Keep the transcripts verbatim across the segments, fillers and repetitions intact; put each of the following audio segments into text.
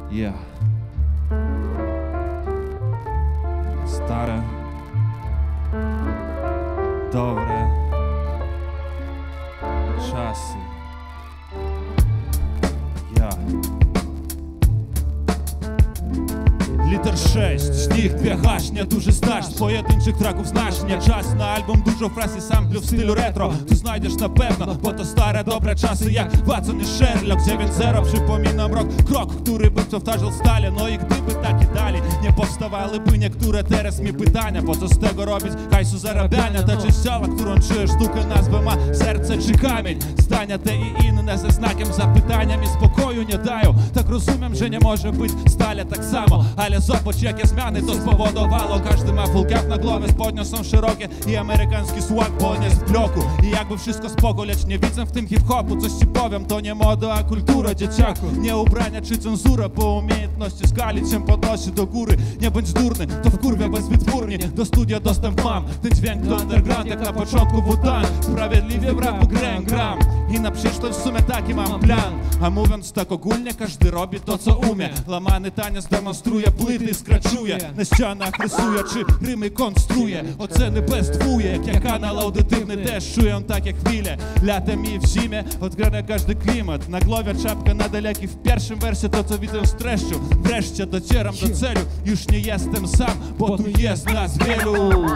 Yeah. Stare, dobre czasy. Yeah. Liter sześć, z nich dwie haśnie, duży staż, z pojedynczych traków znacznie. Czas na album, dużo fraz i samplów w stylu retro. Tu znajdziesz na pewno, bo to stare dobre czasy jak Watson i Sherlock. dziewięć zero, przypominam rok, krok, który by powtarzał stale. No i gdyby tak i dalej nie powstawałyby niektóre teraz mi pytania, po co z tego robić hajsu zarabiania? Ta część ciała, którą czujesz, sztukę nazwę ma serce czy kamień. Zdania te i inne ze znakiem zapytania mi spokoju nie dają. Tak rozumiem, że nie może być stale tak samo, ale zobacz jakie zmiany to spowodowało. Każdy ma full cap na głowie, spodnie są szerokie i amerykański swag, bo nie z bloku. I jakby wszystko spoko, lecz nie widzę w tym hip-hopu. Coś ci powiem, to nie moda, a kultura, dzieciaku. Nie ubrania czy cenzura, bo umiejętności skalić się podnosi do góry. Nie bądź durny, to wkurwia bez wytwórni. Do studia dostęp mam, ten dźwięk to underground jak na początku Wu-Tang. Sprawiedliwie w rapu grę gram i na przyszłość w sumie taki mam plan. A mówiąc tak ogólnie, każdy robi to co umie. Łamany taniec demonstruje, płyty skraczuje, na ścianach rysuje czy rymy konstruuje. Oceny bestwuje, jak kanał audytywny też czuję takie chwile. Latem i w zimie odgrania każdy klimat. Na głowie czapka na daleki, w pierwszym wersie to co widzę z treścią. Wreszcie docieram do celu, już nie jestem sam, bo tu jest nas wielu.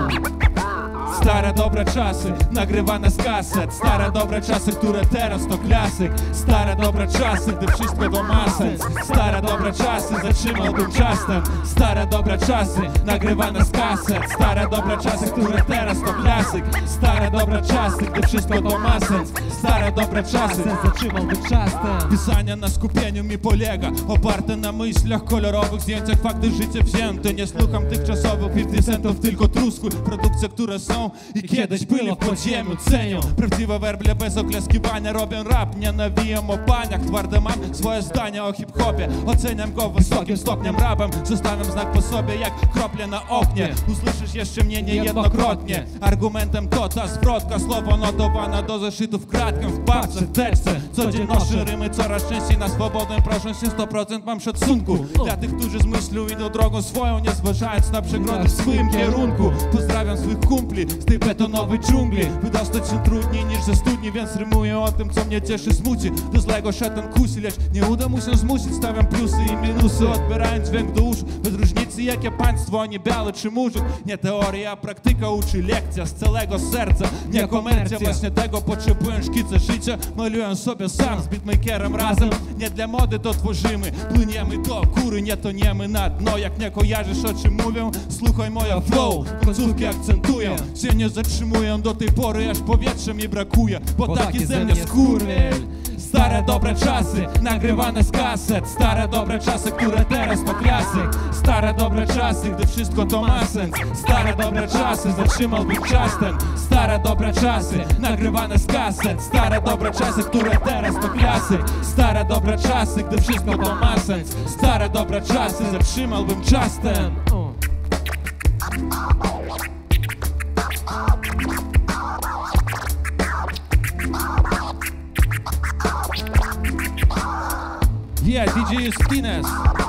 Stare dobre czasy, nagrywane z kaset. Stare dobre czasy, które teraz to klasyk. Stare dobre czasy, gdy wszystko to ma sens. Stare dobre czasy, zatrzymałbym czasem. Stare dobre czasy, nagrywane z kaset. Stare dobre czasy, które teraz to klasyk. Stare dobre czasy, gdy wszystko to ma sens. Stare dobre czasy, zatrzymałbym czasem. Pisanie na skupieniu mi polega, oparte na myślach, kolorowych zdjęciach, fakty życia wzięte. Nie słucham tych czasowych pięćdziesiąt centów, tylko trusku. Produkcje, które są i kiedyś byli w podziemiu, cenią prawdziwe werble bez oklaskiwania. Robię rap, nie nawijam o paniach. Twarde mam swoje zdania o hip-hopie, oceniam go wysokim stopniem. Rapem zostawiam znak po sobie jak krople na oknie. Usłyszysz jeszcze mnie niejednokrotnie. Argumentem to ta zwrotka, słowo notowane do zeszytów kratką w papce, w teczce. Codziennie noszę rymy, coraz częściej na swobodę proszę się, sto procent mam szacunku dla tych, którzy z myślą idą drogą swoją, nie zważając na przegrody w swoim kierunku. Pozdrawiam swych kumpli z tej betonowej dżungli. Wydostać się trudniej niż ze studni, więc rymuję o tym, co mnie cieszy, smuci. Do złego szatan kusi, lecz nie uda mu się zmusić. Stawiam plusy i minusy, odbierając dźwięk do uszu. Bez różnicy jakie państwo, a nie biały czy murzyn. Nie teoria, a praktyka uczy, lekcja z całego serca, nie komercja. Właśnie tego potrzebuję, szkice życia maluję sobie sam z beatmakerem razem. Nie dla mody to tworzymy, płyniemy do góry, nie toniemy na dno. Jak nie kojarzysz o czym mówię, słuchaj moja flow. Końcówki akcentuję, się nie zatrzymuję do tej pory, aż powietrze mi brakuje, bo, bo taki ze mnie skurwiel. Stare dobre czasy, nagrywane z kaset. Stare dobre czasy, które teraz to klasyk. Stare dobre czasy, gdy wszystko to ma sens. Stare dobre czasy, zatrzymałbym czas ten. Stare dobre czasy, nagrywane z kaset. Stare dobre czasy, które teraz to klasyk. Stare dobre czasy, gdy wszystko to ma sens. Stare dobre czasy, zatrzymałbym czas ten. Yeah, D J Justinas.